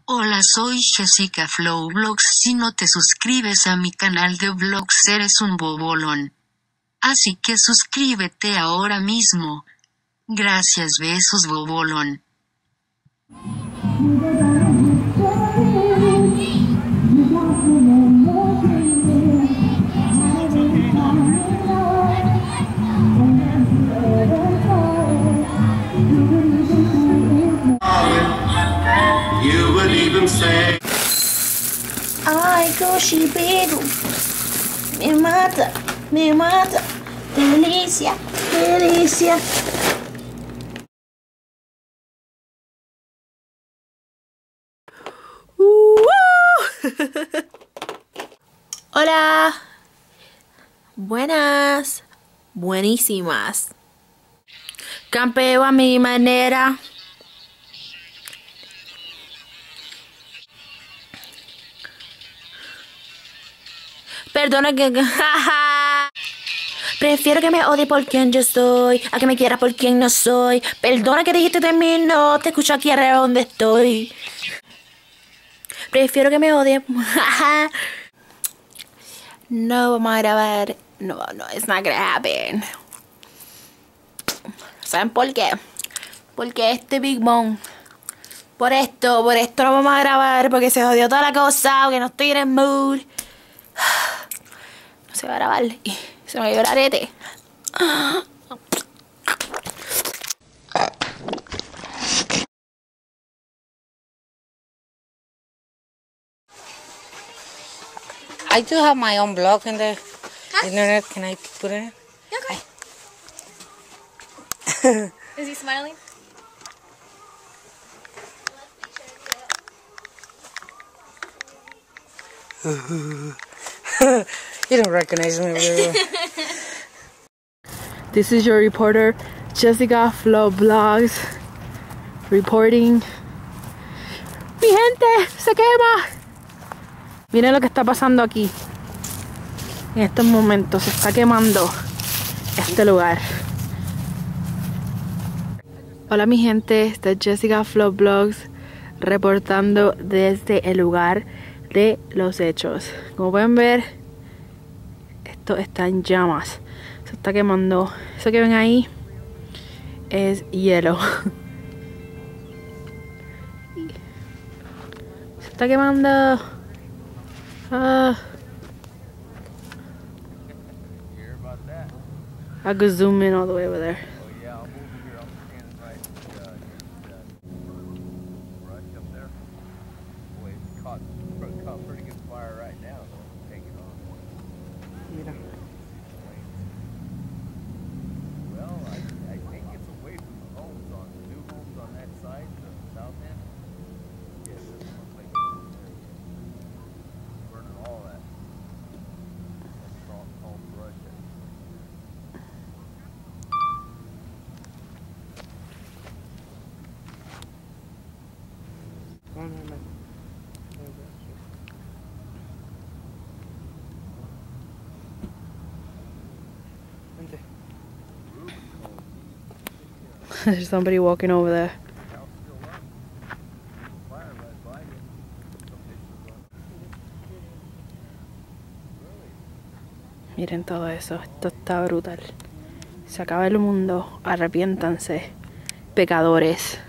Hola, soy Jessica Flow Vlogs. Si no te suscribes a mi canal de vlogs eres un bobolón. Así que suscríbete ahora mismo. Gracias, besos, bobolón. Ay, Goshi Beru, me mata, delicia, delicia. Hola, buenas, buenísimas. Campeo a mi manera. Perdona que... Prefiero que me odie por quien yo soy, a que me quiera por quien no soy. Perdona que dijiste de mí, no te escucho aquí arriba donde estoy. Prefiero que me odie. No vamos a grabar. No, it's not gonna happen. ¿Saben por qué? Porque este Big Mom. Por esto no vamos a grabar, porque se jodió toda la cosa, porque no estoy en el mood. No se va a grabar y se me cayó el arete. I do have my own blog in the internet. Can I put it in? Okay. Is he smiling? You don't recognize me, bro. This is your reporter, Jessica Flow Vlogs, reporting. ¡Mi gente! ¡Se quema! Miren lo que está pasando aquí. En estos momentos se está quemando este lugar. Hola mi gente, esta es Jessica Flow Vlogs reportando desde el lugar de los hechos. Como pueden ver, esto está en llamas. Se está quemando. Eso que ven ahí es hielo. Se está quemando. I could zoom in all the way over there. Mira. Well, I think it's away from the homes on the new homes on that side, the south end. Yeah, it doesn't look like it's burning all that. That's all brush. There's somebody walking over there. Miren todo eso, esto está brutal. Se acaba el mundo, arrepiéntanse, pecadores.